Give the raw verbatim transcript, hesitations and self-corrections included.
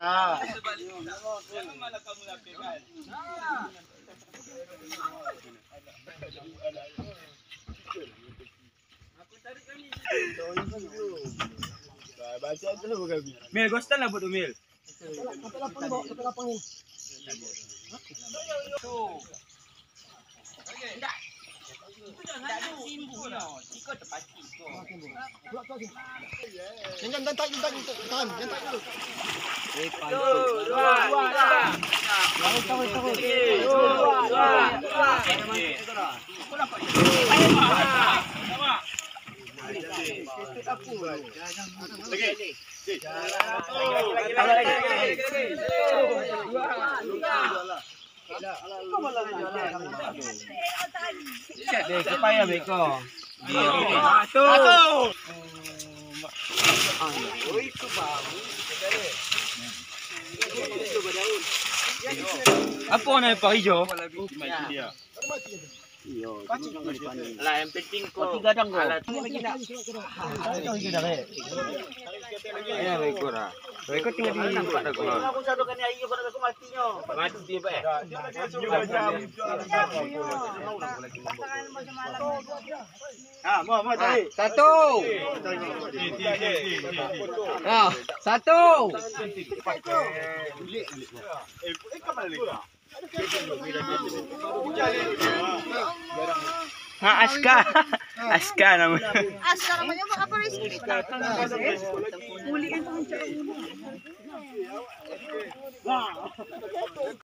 Ah. Jangan malah kamu lakukan. Aku tarik kami. Baca dulu kami. Mil, gostan lah buat Mil. Sampai lapang bawa, sampai lapang ni. Tidak. Tidak ada simbu no. Ikut terpati kau. Pulak tu. Jangan jangan tarik, tarik, tahan, jangan tarik dulu. Dua, dua, dua. Tarik, tarik, tarik. Dua, dua, dua. Kau dapat. Lagi. Lagi, lagi, lagi. Siap deh, supaya beko. Satu. Satu. Oh, itu baru. Apa nak Pak Hijau? Dia. Iyo. Lah yang penting kau tiga dang kau. Alat lagi nak. Tahu je dah eh. Ya beko dah. Beko tinggal di nampak dah kau. Aku sadukan ni air pada aku matinya. Mati Pak. Ah, mau mau tarik. Satu. Ah, satu. Eh, kau mana lagi? Ha, Aska. Aska namanya. Aska namanya apa Rizky? Mulian